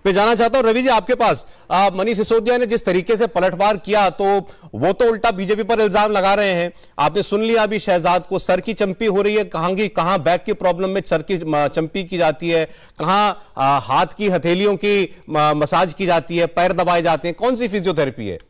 पे जाना चाहता हूं। रवि जी आपके पास, मनीष सिसोदिया ने जिस तरीके से पलटवार किया तो वो तो उल्टा बीजेपी पर इल्जाम लगा रहे हैं। आपने सुन लिया अभी शहजाद को, सर की चंपी हो रही है, कहां बैक की प्रॉब्लम में सर की चंपी की जाती है, कहां हाथ की हथेलियों की मसाज की जाती है, पैर दबाए जाते हैं, कौन सी फिजियोथेरेपी है?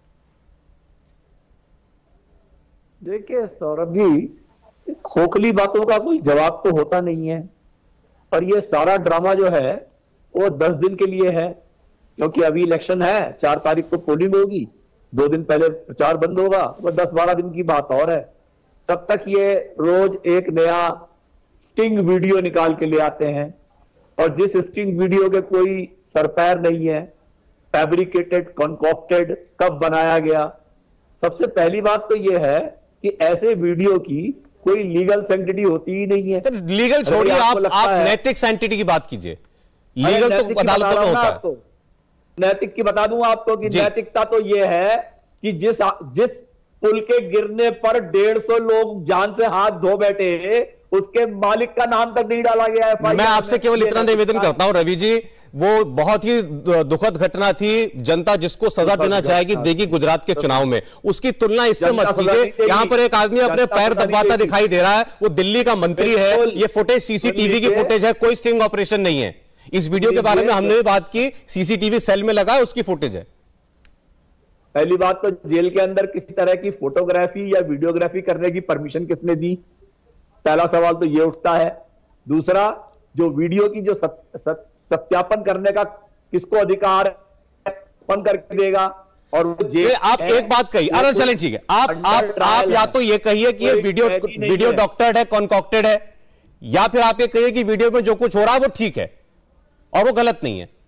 देखिए सौरभ जी, खोखली बातों का कोई जवाब तो होता नहीं है, और ये सारा ड्रामा जो है वो 10 दिन के लिए है, क्योंकि अभी इलेक्शन है, 4 तारीख को पोलिंग होगी, 2 दिन पहले प्रचार बंद होगा, वो 10-12 दिन की बात और है। तब तक ये रोज एक नया स्टिंग वीडियो निकाल के ले आते हैं, और जिस स्टिंग वीडियो के कोई सर पैर नहीं है, फैब्रिकेटेड, कॉन्कॉक्टेड, कब बनाया गया। सबसे पहली बात तो ये है कि ऐसे वीडियो की कोई लीगल सैंक्टिटी होती ही नहीं है। तो लीगल छोड़िए, आप नैतिक सैंक्टिटी की बात कीजिए। लीगल तो अदालतों में होता है। नैतिक की बता दूं आपको कि नैतिकता तो ये है कि जिस पुल के गिरने पर 150 लोग जान से हाथ धो बैठे, उसके मालिक का नाम तक नहीं डाला गया है। मैं आपसे केवल इतना निवेदन करता हूं रवि जी, वो बहुत ही दुखद घटना थी, जनता जिसको सजा देना चाहेगी देगी गुजरात के चुनाव में, उसकी तुलना इससे मत कीजिए। यहां पर एक आदमी अपने पैर दबाता दिखाई दे रहा है, वो दिल्ली का मंत्री है, ये फुटेज सीसीटीवी की फुटेज है, कोई स्टिंग ऑपरेशन नहीं है। इस वीडियो के बारे में हमने भी बात की, सीसीटीवी सेल में लगा है, उसकी फुटेज है। पहली बात तो जेल के अंदर किसी तरह की फोटोग्राफी या वीडियोग्राफी करने की परमिशन किसने दी, पहला सवाल तो यह उठता है। दूसरा, जो वीडियो की जो सत्यापन करने का किसको अधिकार है, कौन करके देगा। और वो जेल, आप एक बात कही, अरे चलें ठीक है, आप या तो ये कहिए कि ये वीडियो डॉक्टर्ड है, कॉन्कॉक्टेड है, या फिर आप ये कहिए कि वीडियो में जो कुछ हो रहा है वो ठीक है और वो गलत नहीं है।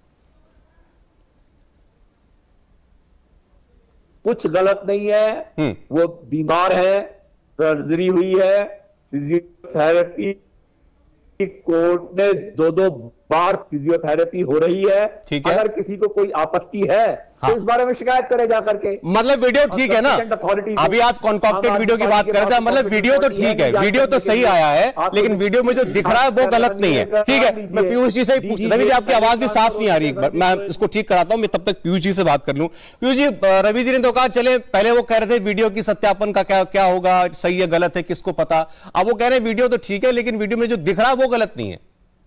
कुछ गलत नहीं है, वो बीमार है, सर्जरी हुई है, फिजियोथेरेपी कोर्ट ने 2-2 बार फिजियोथेरेपी हो रही है। अगर किसी को कोई आपत्ति है तो इस बारे में शिकायत करे जाकर के। मतलब वीडियो ठीक है ना, अभी आप कॉन्कॉक्टेड वीडियो की बात कर रहे थे, मतलब वीडियो तो ठीक है, वीडियो तो सही आया है, लेकिन वीडियो में जो दिख रहा है वो गलत नहीं है। ठीक है, मैं पीयूष जी से ही पूछ, रवि जी आपकी आवाज भी साफ नहीं आ रही, मैं इसको ठीक कराता हूं, मैं तब तक पीयूष जी से बात कर लूं। पीयूष जी, रवि जी ने तो कहा चले, पहले वो कह रहे थे वीडियो की सत्यापन का क्या होगा, सही है गलत है किसको पता, अब वो कह रहे हैं वीडियो तो ठीक है लेकिन वीडियो में जो दिख रहा है वो गलत नहीं है।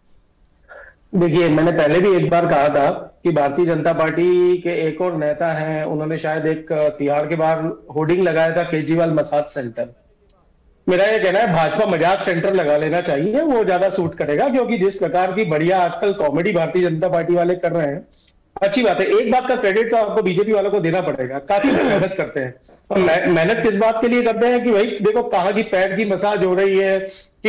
देखिए, मैंने पहले भी एक बार कहा था कि भारतीय जनता पार्टी के एक और नेता हैं, उन्होंने शायद एक तिहाड़ के बाहर होर्डिंग लगाया था, केजरीवाल मसाज सेंटर। मेरा ये कहना है भाजपा मजाक सेंटर लगा लेना चाहिए, वो ज्यादा सूट करेगा, क्योंकि जिस प्रकार की बढ़िया आजकल कॉमेडी भारतीय जनता पार्टी वाले कर रहे हैं, अच्छी बात है। एक बात का क्रेडिट तो आपको बीजेपी वालों को देना पड़ेगा, काफी मेहनत करते हैं। और मेहनत किस बात के लिए करते हैं कि भाई देखो, कहाँ की पैर की मसाज हो रही है,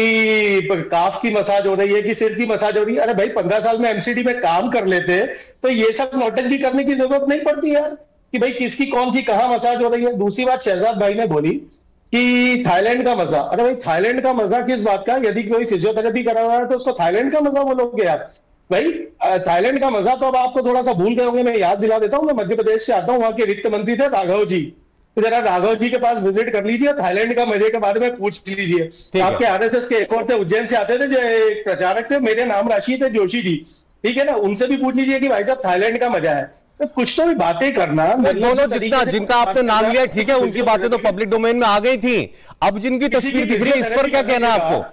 कि काफ की मसाज हो रही है, कि सिर की मसाज हो रही है। अरे भाई, 15 साल में एमसीडी में काम कर लेते तो ये सब नौटंकी करने की जरूरत नहीं पड़ती यार, कि भाई किसकी कौन सी कहाँ मसाज हो रही है। दूसरी बात शहजाद भाई ने बोली कि थाईलैंड का मजा, अरे भाई थाईलैंड का मजा किस बात का, यदि कोई फिजियोथेरेपी करा रहा है तो उसको थाईलैंड का मजा बोलोगे यार। भाई थाईलैंड का मजा तो अब आपको थोड़ा सा भूल गए होंगे, मैं याद दिला देता हूं, मैं मध्य प्रदेश से आता हूं, वहां के वित्त मंत्री थे राघव जी, तो जरा राघव जी के पास विजिट कर लीजिए, थाईलैंड का मजे के बारे में पूछ लीजिए। आपके आरएसएस के एक और थे, उज्जैन से आते थे, जो एक प्रचारक थे, मेरे नाम राशि थे, जोशी जी, ठीक है ना, उनसे भी पूछ लीजिए कि भाई साहब थाईलैंड का मजा है। तो कुछ तो भी बातें करना, दोनों जिनका आपने नाम लिया ठीक है, उनकी बातें तो पब्लिक डोमेन में आ गई थी, अब जिनकी तस्वीर दिख रही है इस पर क्या कहना है आपको?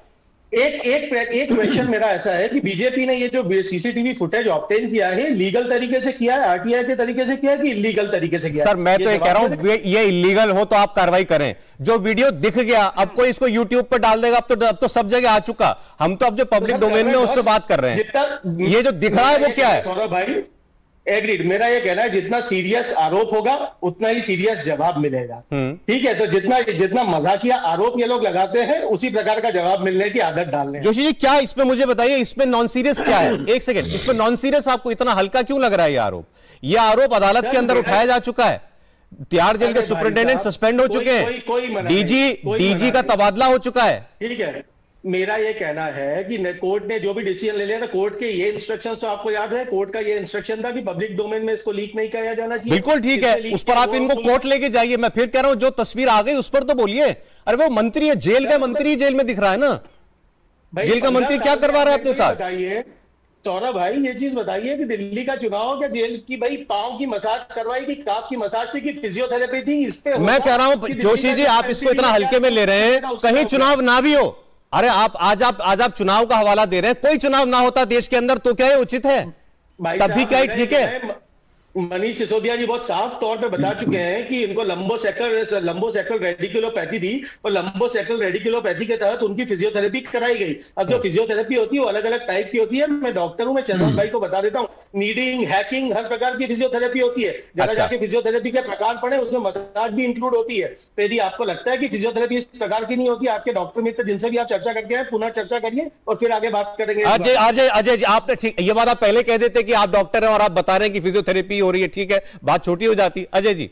एक क्वेश्चन मेरा ऐसा है कि बीजेपी ने ये जो सीसीटीवी फुटेज ऑब्टेन किया है, लीगल तरीके से किया है, आरटीआई के तरीके से किया है, कि इलीगल तरीके से किया है? सर मैं तो ये कह रहा हूं, ये इलीगल हो तो आप कार्रवाई करें। जो वीडियो दिख गया, अब कोई इसको यूट्यूब पर डाल देगा, अब तो सब जगह आ चुका, हम तो अब जो पब्लिक डोमेन में उस पर बात कर रहे हैं। ये जो दिख रहा है वो क्या है? सौरभ भाई एग्रीड, मेरा ये कहना है जितना सीरियस आरोप होगा उतना ही सीरियस जवाब मिलेगा। ठीक है, तो जितना मजाकिया आरोप ये लोग लगाते हैं, उसी प्रकार का जवाब मिलने की आदत डालने। जोशी जी, क्या इसमें मुझे बताइए, इसमें नॉन सीरियस क्या है? एक सेकंड, इसमें नॉन सीरियस आपको इतना हल्का क्यों लग रहा है? ये आरोप अदालत के अंदर उठाया जा चुका है, तिहाड़ जेल के सुपरिटेंडेंट सस्पेंड हो चुके हैं, डीजी का तबादला हो चुका है। ठीक है, मेरा ये कहना है कि कोर्ट ने जो भी डिसीजन ले लिया था, कोर्ट के ये इंस्ट्रक्शन तो आपको याद है, कोर्ट का ये इंस्ट्रक्शन था कि पब्लिक डोमेन में इसको लीक नहीं किया जाना चाहिए। बिल्कुल ठीक है, उस पर आप इनको कोर्ट लेके जाइए। मैं फिर कह रहा हूं, जो तस्वीर आ गई उस पर तो बोलिए। अरे वो मंत्री है, जेल का मंत्री जेल में दिख रहा है ना, जेल का मंत्री क्या करवा रहा है अपने साथ? सौरभ भाई ये चीज बताइए कि दिल्ली का चुनाव क्या जेल की भाई पांव की मसाज करवाई कि काफ की मसाज थी कि फिजियोथेरेपी थी? इस पे मैं कह रहा हूं जोशी जी, आप इसको इतना हल्के में ले रहे हैं, कहीं चुनाव ना भी हो। अरे आज आप चुनाव का हवाला दे रहे हैं, कोई चुनाव ना होता देश के अंदर तो क्या है उचित है, तब भी क्या ठीक है। मनीष सिसोदिया जी बहुत साफ तौर पे बता चुके हैं कि इनको लंबोसेक्रल रेडिकुलोपैथी थी और लंबोसेक्रल रेडिकुलोपैथी के तहत उनकी फिजियोथेरेपी कराई गई। अब जो फिजियोथेरेपी होती है वो अलग अलग टाइप की होती है। मैं डॉक्टर हूं, मैं चंद्रन भाई को बता देता हूं, नीडिंग, हैकिंग, हर प्रकार की फिजियोथेरेपी होती है। जरा जाके फिजियोथेरेपी के प्रकार पढ़े, उसमें मसाज भी इंक्लूड होती है। तो यदि आपको लगता है कि फिजियोथेरेपी इस प्रकार की नहीं होती, आपके डॉक्टर मित्र जिनसे भी आप चर्चा करके आए, पुनः चर्चा करिए और फिर आगे बात करेंगे। अजय जी, आपने ठीक ये बात आप पहले कह देते कि आप डॉक्टर हैं और आप बता रहे हैं कि फिजियोथेरेपी हो रही है, ठीक है, बात छोटी हो जाती। अजय जी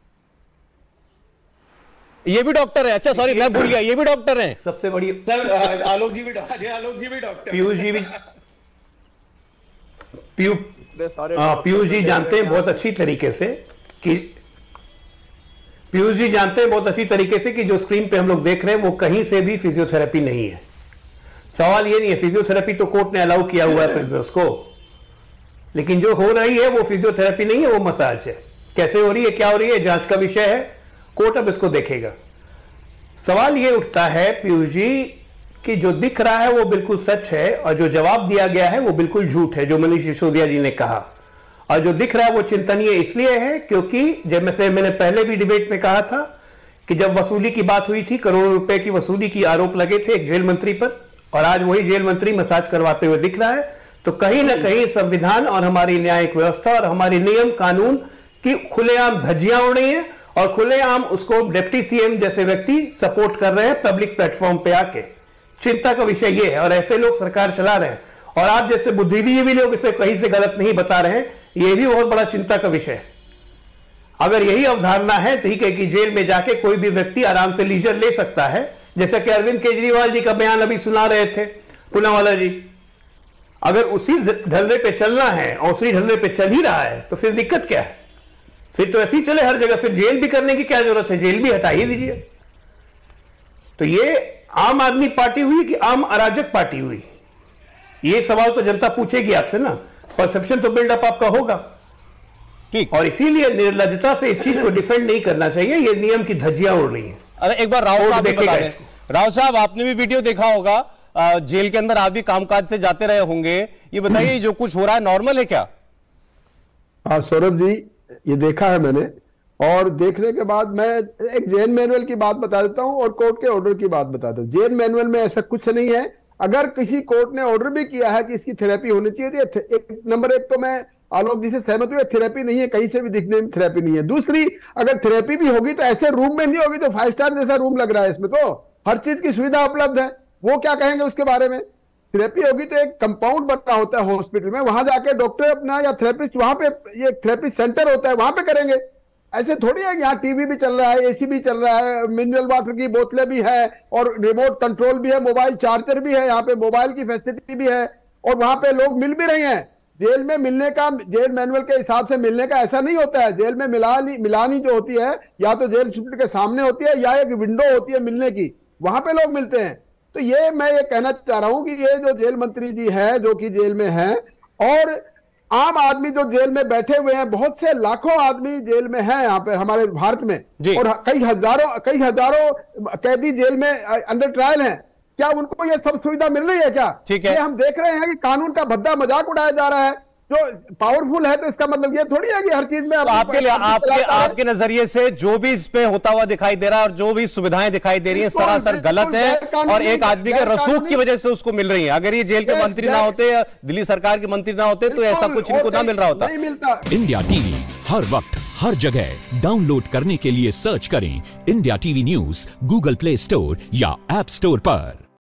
ये भी डॉक्टर है? अच्छा सॉरी मैं भूल गया, ये भी डॉक्टर हैं। सबसे बड़ी सर आलोक जी भी डॉक्टर, पीयूष जी भी पीयूष जी जानते हैं बहुत अच्छी तरीके से कि जो स्क्रीन पे हम लोग देख रहे हैं वो कहीं से भी फिजियोथेरेपी नहीं है। सवाल ये नहीं है, फिजियोथेरेपी तो कोर्ट ने अलाउ किया हुआ है प्रिजनर्स को, लेकिन जो हो रही है वो फिजियोथेरेपी नहीं है, वो मसाज है। कैसे हो रही है, क्या हो रही है, जांच का विषय है, कोर्ट अब इसको देखेगा। सवाल ये उठता है पीयूष जी कि जो दिख रहा है वो बिल्कुल सच है और जो जवाब दिया गया है वो बिल्कुल झूठ है, जो मनीष सिसोदिया जी ने कहा। और जो दिख रहा है वो चिंतनीय इसलिए है क्योंकि जब मैंने पहले भी डिबेट में कहा था कि जब वसूली की बात हुई थी, करोड़ों रुपए की वसूली की आरोप लगे थे एक जेल मंत्री पर, और आज वही जेल मंत्री मसाज करवाते हुए दिख रहा है। तो कहीं ना कहीं संविधान और हमारी न्यायिक व्यवस्था और हमारे नियम कानून की खुलेआम धज्जियां उड़ रही हैं और खुलेआम उसको डिप्टी सीएम जैसे व्यक्ति सपोर्ट कर रहे हैं पब्लिक प्लेटफॉर्म पे आके। चिंता का विषय ये है, और ऐसे लोग सरकार चला रहे हैं, और आप जैसे बुद्धिजीवी लोग इसे कहीं से गलत नहीं बता रहे हैं, यह भी बहुत बड़ा चिंता का विषय है। अगर यही अवधारणा है ठीक है कि जेल में जाके कोई भी व्यक्ति आराम से लीजर ले सकता है, जैसा कि अरविंद केजरीवाल जी का बयान अभी सुना रहे थे पूनावाला जी, अगर उसी ढलने पे चलना है और उसी ढलने पे चल ही रहा है तो फिर दिक्कत क्या है? फिर तो ऐसे ही चले हर जगह, फिर जेल भी करने की क्या जरूरत है, जेल भी हटा ही दीजिए। तो ये आम आदमी पार्टी हुई कि आम अराजक पार्टी हुई, ये सवाल तो जनता पूछेगी आपसे ना। परसेप्शन तो बिल्डअप आपका होगा, ठीक, और इसीलिए निर्लज्जता से इस चीज को डिफेंड नहीं करना चाहिए। ये नियम की धज्जियां उड़ रही हैं। अरे एक बार राव साहब बता रहे हैं, राव साहब आपने भी वीडियो देखा होगा, जेल के अंदर आप भी कामकाज से जाते रहे होंगे, ये बताइए जो कुछ हो रहा है नॉर्मल है क्या? हाँ सौरभ जी, ये देखा है मैंने, और देखने के बाद मैं एक जेल मैनुअल की बात बता देता हूं और कोर्ट के ऑर्डर की बात बताता हूं। जेल मैनुअल में ऐसा कुछ नहीं है। अगर किसी कोर्ट ने ऑर्डर भी किया है कि इसकी थेरेपी होनी चाहिए, तो नंबर एक तो मैं आलोक जी से सहमत हूं, थेरेपी नहीं है, कहीं से भी दिखने में थेरेपी नहीं है। दूसरी, अगर थेरेपी भी होगी तो ऐसे रूम में नहीं होगी, तो 5 स्टार जैसा रूम लग रहा है, इसमें तो हर चीज की सुविधा उपलब्ध है। वो क्या कहेंगे उसके बारे में? थेरेपी होगी तो एक कंपाउंड बना होता है हॉस्पिटल में, वहां जाके डॉक्टर अपना या थेरेपिस्ट, वहां पे ये थेरेपी सेंटर होता है, वहां पे करेंगे। ऐसे थोड़ी है, यहाँ टीवी भी चल रहा है, एसी भी चल रहा है, मिनरल वाटर की बोतलें भी है और रिमोट कंट्रोल भी है, मोबाइल चार्जर भी है, यहाँ पे मोबाइल की फैसिलिटी भी है, और वहां पे लोग मिल भी रहे हैं। जेल में मिलने का, जेल मैनुअल के हिसाब से मिलने का ऐसा नहीं होता है। जेल में मिलानी जो होती है या तो जेल सुप्रीम के सामने होती है या एक विंडो होती है मिलने की, वहां पे लोग मिलते हैं। तो ये मैं ये कहना चाह रहा हूं कि ये जो जेल मंत्री जी है जो कि जेल में हैं, और आम आदमी जो जेल में बैठे हुए हैं, बहुत से लाखों आदमी जेल में हैं यहाँ पे हमारे भारत में, और कई हजारों कैदी जेल में अंडर ट्रायल हैं। क्या उनको ये सब सुविधा मिल रही है क्या? ठीक है, ये हम देख रहे हैं कि कानून का भद्दा मजाक उड़ाया जा रहा है। जो पावरफुल है तो इसका मतलब ये थोड़ी है कि हर चीज में आपके नजरिए से जो भी इसमें होता हुआ दिखाई दे रहा है और जो भी सुविधाएं दिखाई दे रही हैं सरासर गलत है, और एक आदमी के रसूख की वजह से उसको मिल रही है। अगर ये जेल के मंत्री ना होते या दिल्ली सरकार के मंत्री ना होते तो ऐसा कुछ इनको ना मिल रहा होता। इंडिया टीवी हर वक्त हर जगह डाउनलोड करने के लिए सर्च करें India TV news Google Play Store या ऐप स्टोर पर।